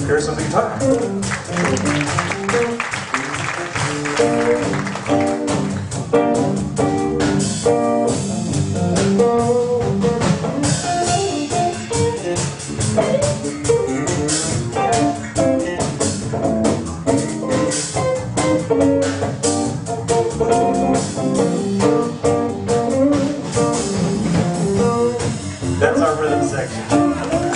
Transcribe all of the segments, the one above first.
Here's some guitar. That's our rhythm section.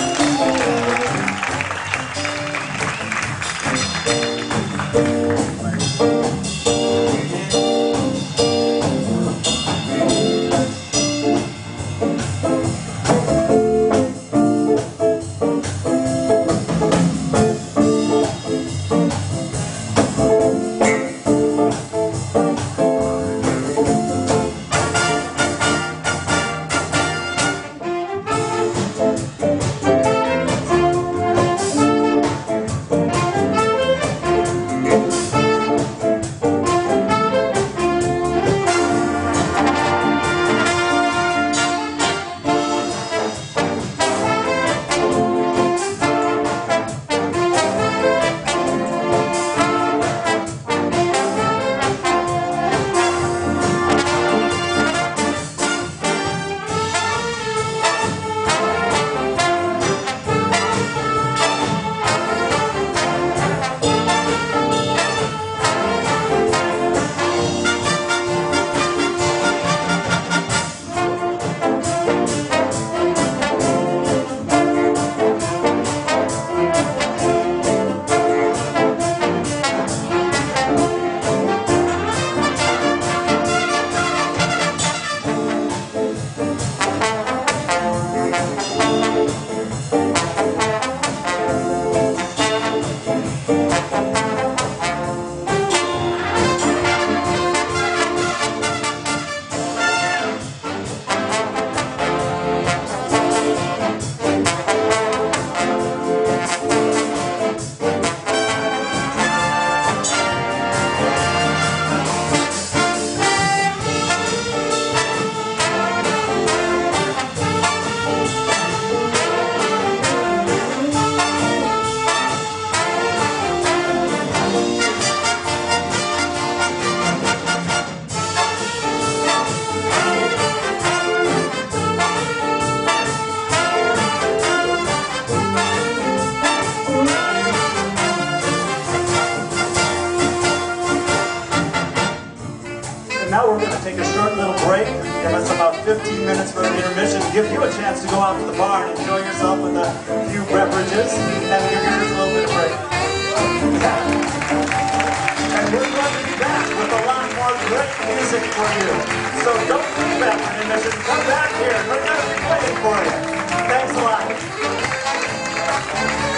Now we're going to take a short little break, give us about 15 minutes for an intermission, give you a chance to go out to the bar and enjoy yourself with a few beverages, and give yours a little bit of break. And we're going to be back with a lot more great music for you. So don't leave after an intermission, come back here, we're going to be waiting for you. Thanks a lot.